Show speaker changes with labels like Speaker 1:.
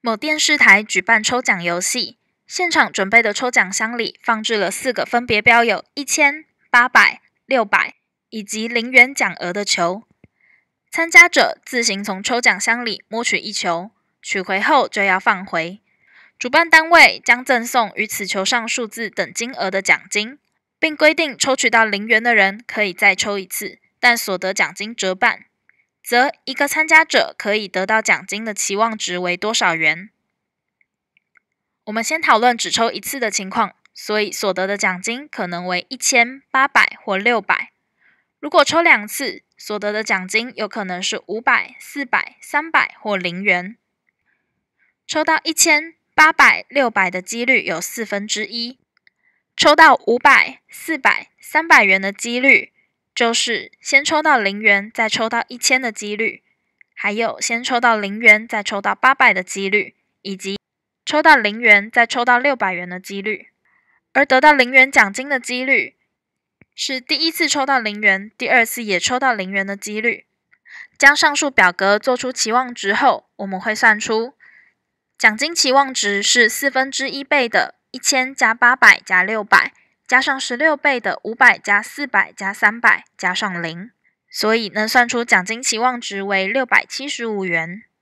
Speaker 1: 某电视台举办抽奖游戏，现场准备的抽奖箱里放置了4个分别标有1000、800、600以及0元奖额的球。参加者自行从抽奖箱里摸取1球，取回后就要放回。主办单位将赠送与此球上数字等金额的奖金，并规定抽取到0元的人可以再抽一次，但所得奖金折半，则一个参加者可以得到奖金的期望值为多少元。我们先讨论只抽1次的情况，所以所得的奖金可能为1000、800或600。如果抽2次，所得的奖金有可能是500、400、300或0元。抽到1000、800、600的几率有1/4，抽到500、400、300元的几率就是先抽到0元再抽到1000的几率，还有先抽到0元再抽到800的几率，以及抽到0元再抽到600元的几率。而得到0元奖金的几率是第一次抽到0元，第二次也抽到0元的几率。将上述表格做出期望值后，我们会算出奖金期望值是1/4倍的1000加800加600，加上16倍的500加400加300加上0，所以能算出奖金期望值为675元。